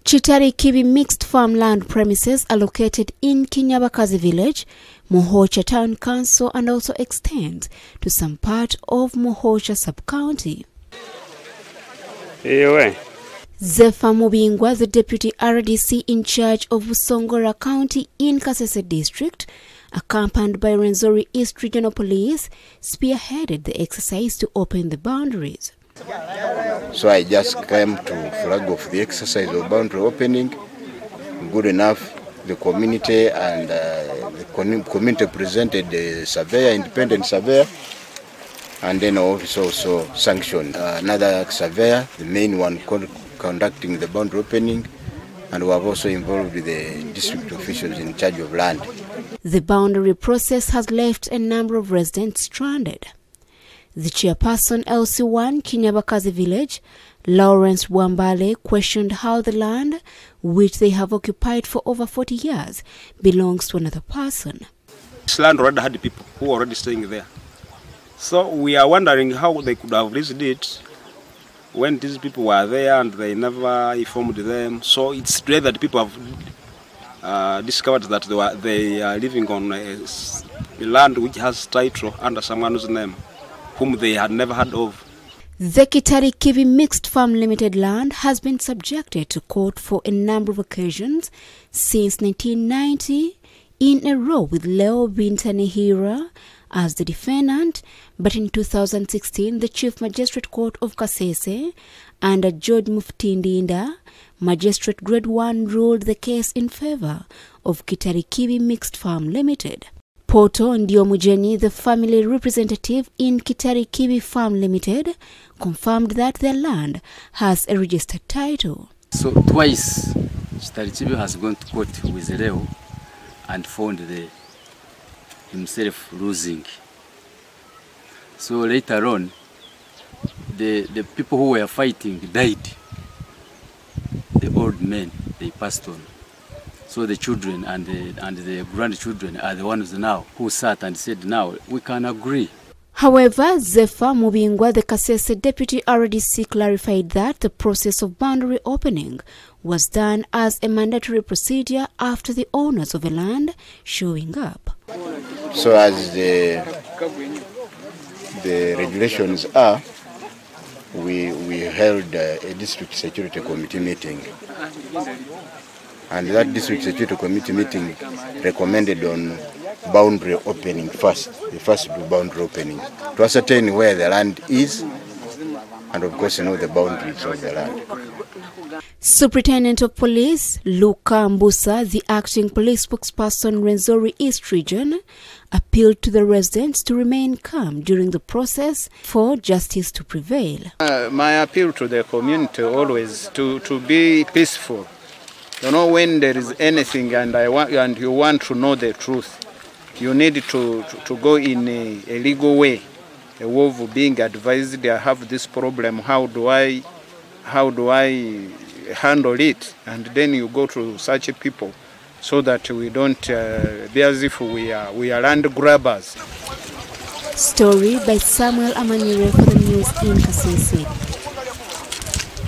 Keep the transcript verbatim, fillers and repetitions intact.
Kitari-Kibi mixed farmland premises are located in Kinyabakazi village, Mohocha Town Council, and also extends to some part of Mohocha sub-county. Ewe. Zephyr Mubingwa, the deputy R D C in charge of Busongora County in Kasese district, accompanied by Rwenzori East Regional Police, spearheaded the exercise to open the boundaries. So I just came to flag off the exercise of boundary opening. Good enough, the community and uh, the community presented the surveyor, independent surveyor, and then also, also sanctioned uh, another surveyor, the main one conducting the boundary opening, and we have also involved the district officials in charge of land. The boundary process has left a number of residents stranded. The chairperson L C one Kinyabakazi village, Lawrence Wambale, questioned how the land, which they have occupied for over forty years, belongs to another person. This land already had people who were already staying there. So we are wondering how they could have leased it when these people were there and they never informed them. So it's today that people have uh, discovered that they, were, they are living on a, a land which has title under someone's name, whom they had never heard of. The Kitari-Kibi Mixed Farm Limited land has been subjected to court for a number of occasions since nineteen ninety, in a row with Leo Bintanihira as the defendant, but in two thousand sixteen, the Chief Magistrate Court of Kasese under George Muftindinda, Magistrate Grade one, ruled the case in favor of Kitari-Kibi Mixed Farm Limited. Poto Ndiomujeni, the family representative in Kitari-Kibi Farm Limited, confirmed that their land has a registered title. So twice, Kitari-Kibi has gone to court with Leo and found the, himself losing. So later on, the, the people who were fighting died. The old men, they passed on. So the children and the, and the grandchildren are the ones now who sat and said, now we can agree. However, Zephyr Mubingwa, the Kasese deputy R D C, clarified that the process of boundary opening was done as a mandatory procedure after the owners of the land showing up. So as the, the regulations are, we, we held a, a district security committee meeting. And that district security committee meeting recommended on boundary opening first, the first boundary opening, to ascertain where the land is and of course you know the boundaries of the land. Superintendent of Police Luka Mbusa, the acting police spokesperson Rwenzori East Region, appealed to the residents to remain calm during the process for justice to prevail. Uh, my appeal to the community always to, to be peaceful. You know, when there is anything and I want and you want to know the truth, you need to, to, to go in a, a legal way. A way of being advised, I have this problem, how do I how do I handle it? And then you go to such people so that we don't uh, be as if we are we are land grabbers. Story by Samuel Amanyire for the news in Kasese.